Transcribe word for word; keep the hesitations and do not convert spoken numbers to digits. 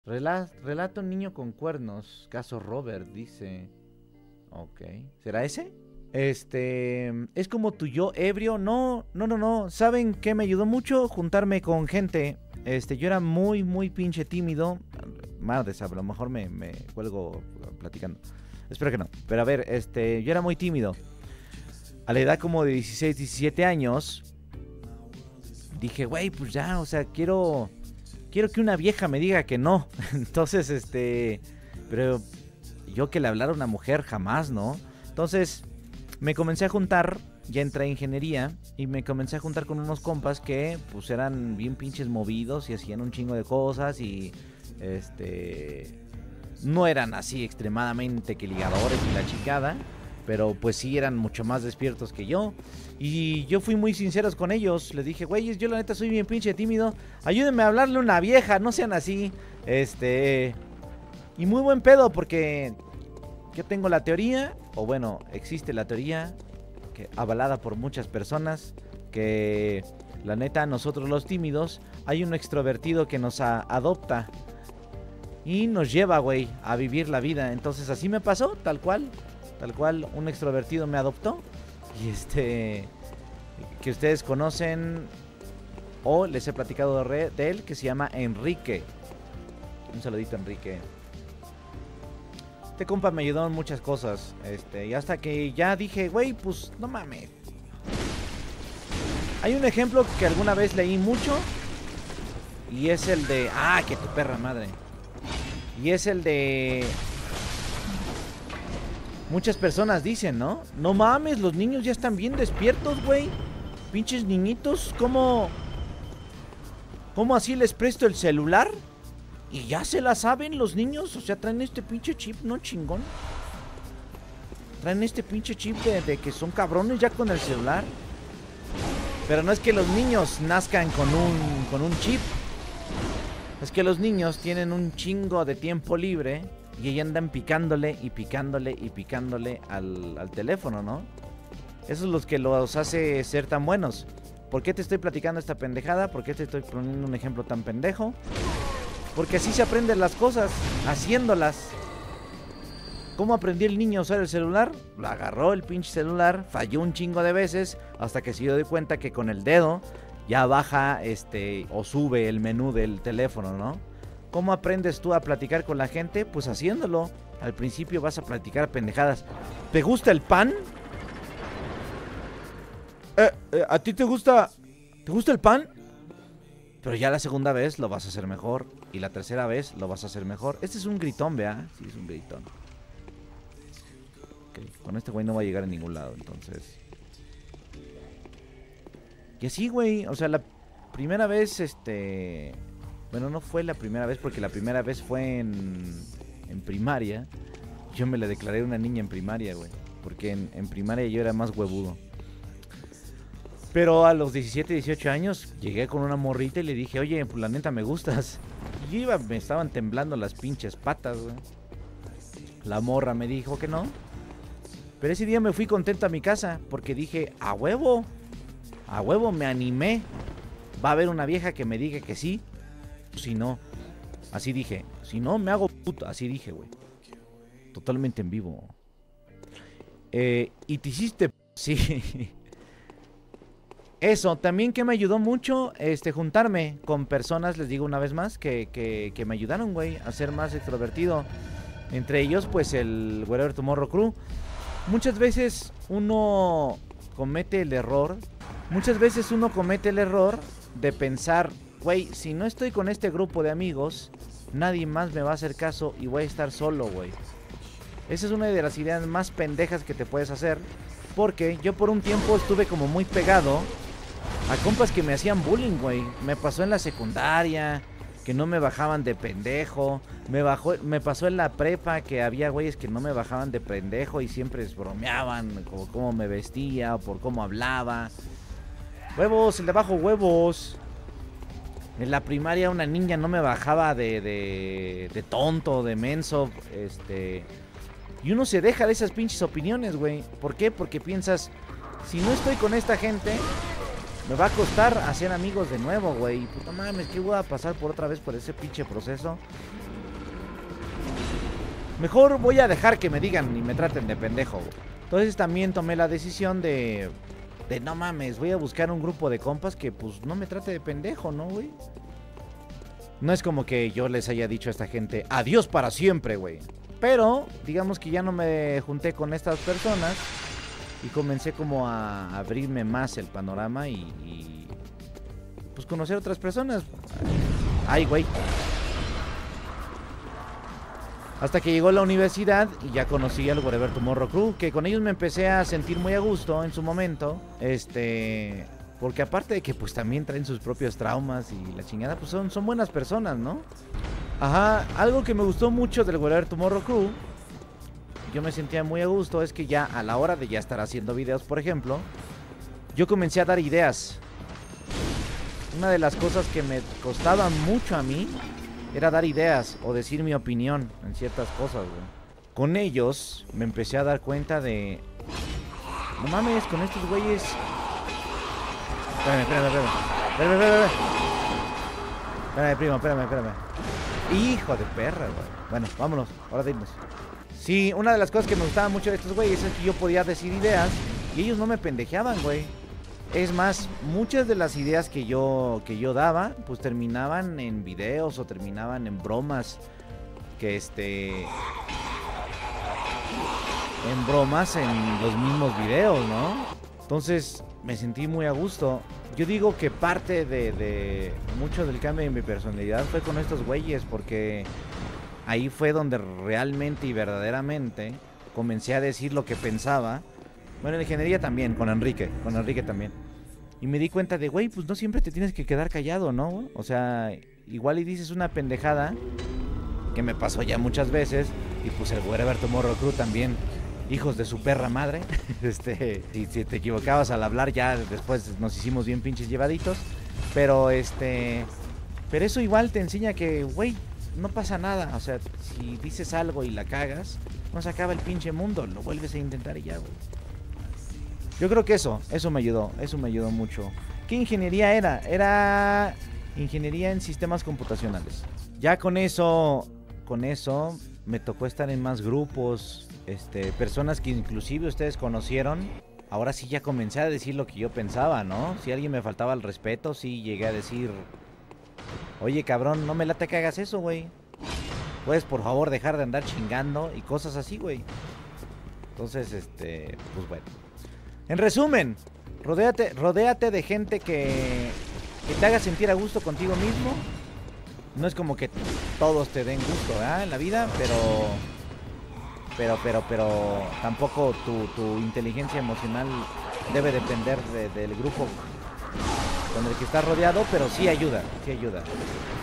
Rela relato niño con cuernos. Caso Robert, dice. Ok. ¿Será ese? Este... Es como tu yo ebrio. No, no, no, no. ¿Saben qué me ayudó mucho? Juntarme con gente. Este, yo era muy, muy pinche tímido. Madres, a lo mejor me, me cuelgo platicando. Espero que no. Pero a ver, este... Yo era muy tímido. A la edad como de dieciséis, diecisiete años... Dije, güey, pues ya, o sea, quiero... Quiero que una vieja me diga que no. Entonces, este... Pero yo que le hablara a una mujer, jamás, ¿no? Entonces, me comencé a juntar. Ya entré a ingeniería. Y me comencé a juntar con unos compas que, pues, eran bien pinches movidos. Y hacían un chingo de cosas. Y, este... No eran así extremadamente que ligadores y la chingada. Pero, pues, sí eran mucho más despiertos que yo. Y yo fui muy sinceros con ellos. Les dije, güeyes, yo la neta soy bien pinche tímido. Ayúdenme a hablarle a una vieja, no sean así. Este... Y muy buen pedo porque... Yo tengo la teoría, o bueno, existe la teoría, que avalada por muchas personas, que la neta, nosotros los tímidos, hay un extrovertido que nos a adopta. Y nos lleva, güey, a vivir la vida. Entonces así me pasó, tal cual. Tal cual, un extrovertido me adoptó. Y este... Que ustedes conocen... O les he platicado de, re, de él, que se llama Enrique. Un saludito, Enrique. Este compa me ayudó en muchas cosas. Este, y hasta que ya dije, güey, pues no mames. Hay un ejemplo que alguna vez leí mucho. Y es el de... Ah, que tu perra madre. Y es el de... Muchas personas dicen, ¿no? No mames, los niños ya están bien despiertos, güey. Pinches niñitos, ¿cómo? ¿Cómo así les presto el celular? Y ya se la saben los niños. O sea, traen este pinche chip, ¿no, chingón? Traen este pinche chip de, de que son cabrones ya con el celular. Pero no es que los niños nazcan con un, con un chip. Es que los niños tienen un chingo de tiempo libre. Y ahí andan picándole y picándole y picándole al, al teléfono, ¿no? Eso es lo que los hace ser tan buenos. ¿Por qué te estoy platicando esta pendejada? ¿Por qué te estoy poniendo un ejemplo tan pendejo? Porque así se aprenden las cosas, haciéndolas. ¿Cómo aprendió el niño a usar el celular? Lo agarró el pinche celular, falló un chingo de veces, hasta que se dio cuenta que con el dedo ya baja este o sube el menú del teléfono, ¿no? ¿Cómo aprendes tú a platicar con la gente? Pues haciéndolo. Al principio vas a platicar pendejadas. ¿Te gusta el pan? Eh, eh, ¿A ti te gusta... ¿Te gusta el pan? Pero ya la segunda vez lo vas a hacer mejor. Y la tercera vez lo vas a hacer mejor. Este es un gritón, ¿vea? Sí, es un gritón. Ok, con este güey no va a llegar a ningún lado, entonces... Y así, güey. O sea, la primera vez, este... Bueno, no fue la primera vez porque la primera vez fue en, en primaria. Yo me la declaré una niña en primaria, güey. Porque en, en primaria yo era más huevudo. Pero a los diecisiete, dieciocho años llegué con una morrita y le dije, oye, pues la neta me gustas. Y yo iba, me estaban temblando las pinches patas, güey. La morra me dijo que no. Pero ese día me fui contento a mi casa porque dije, a huevo. A huevo me animé. Va a haber una vieja que me diga que sí. Si no, así dije, si no me hago puto, así dije, güey. Totalmente en vivo. Eh, y te hiciste, sí. Eso, también que me ayudó mucho, este, juntarme con personas, les digo una vez más, que, que, que me ayudaron, güey, a ser más extrovertido. Entre ellos, pues, el Wherever Tomorrow Crew. Muchas veces uno comete el error, muchas veces uno comete el error de pensar... Güey, si no estoy con este grupo de amigos, nadie más me va a hacer caso y voy a estar solo, güey. Esa es una de las ideas más pendejas que te puedes hacer. Porque yo por un tiempo estuve como muy pegado a compas que me hacían bullying, güey. Me pasó en la secundaria, que no me bajaban de pendejo. Me, bajó, me pasó en la prepa que había güeyes que no me bajaban de pendejo y siempre bromeaban por cómo me vestía o por cómo hablaba. Huevos, le bajo huevos. En la primaria una niña no me bajaba de, de, de tonto, de menso, este... Y uno se deja de esas pinches opiniones, güey. ¿Por qué? Porque piensas, si no estoy con esta gente, me va a costar hacer amigos de nuevo, güey. Puta mames, ¿qué voy a pasar por otra vez por ese pinche proceso? Mejor voy a dejar que me digan y me traten de pendejo, güey. Entonces también tomé la decisión de... De no mames, voy a buscar un grupo de compas que pues no me trate de pendejo, ¿no, güey? No es como que yo les haya dicho a esta gente, adiós para siempre, güey. Pero, digamos que ya no me junté con estas personas y comencé como a abrirme más el panorama y... y pues conocer otras personas. Ay, güey. Hasta que llegó la universidad y ya conocí al Wherever Tomorrow Crew, que con ellos me empecé a sentir muy a gusto en su momento. Este... Porque aparte de que pues también traen sus propios traumas y la chingada, pues son, son buenas personas, ¿no? Ajá, algo que me gustó mucho del Wherever Tomorrow Crew, yo me sentía muy a gusto, es que ya a la hora de ya estar haciendo videos, por ejemplo, yo comencé a dar ideas. Una de las cosas que me costaba mucho a mí era dar ideas o decir mi opinión en ciertas cosas, güey. Con ellos me empecé a dar cuenta de... No mames, con estos güeyes... Espérame, espérame, espérame. Espérame, espérame, espérame. Espérame, primo, espérame, espérame. Hijo de perra, güey. Bueno, vámonos, ahora de irnos. Sí, una de las cosas que me gustaba mucho de estos güeyes es que yo podía decir ideas y ellos no me pendejeaban, güey. Es más, muchas de las ideas que yo, que yo daba, pues terminaban en videos o terminaban en bromas. Que este... En bromas en los mismos videos, ¿no? Entonces me sentí muy a gusto. Yo digo que parte de, de mucho del cambio en mi personalidad fue con estos güeyes, porque ahí fue donde realmente y verdaderamente comencé a decir lo que pensaba. Bueno, en ingeniería también, con Enrique, con Enrique también. Y me di cuenta de, güey, pues no siempre te tienes que quedar callado, ¿no? O sea, igual y dices una pendejada, que me pasó ya muchas veces, y pues el Wherever Tomorrow Crew también, hijos de su perra madre. Este, si, si te equivocabas al hablar, ya después nos hicimos bien pinches llevaditos. Pero este, pero eso igual te enseña que, güey, no pasa nada. O sea, si dices algo y la cagas, no se acaba el pinche mundo, lo vuelves a intentar y ya, güey. Yo creo que eso, eso me ayudó, eso me ayudó mucho. ¿Qué ingeniería era? Era ingeniería en sistemas computacionales. Ya con eso, con eso me tocó estar en más grupos, este, personas que inclusive ustedes conocieron. Ahora sí ya comencé a decir lo que yo pensaba, ¿no? Si alguien me faltaba el respeto, sí llegué a decir, oye, cabrón, no me late que hagas eso, güey. Puedes, por favor, dejar de andar chingando y cosas así, güey. Entonces, este, pues bueno. En resumen, rodéate, rodéate de gente que, que te haga sentir a gusto contigo mismo. No es como que todos te den gusto, ¿verdad? En la vida, pero... Pero, pero, pero... Tampoco tu, tu inteligencia emocional debe depender de, del grupo con el que estás rodeado, pero sí ayuda, sí ayuda.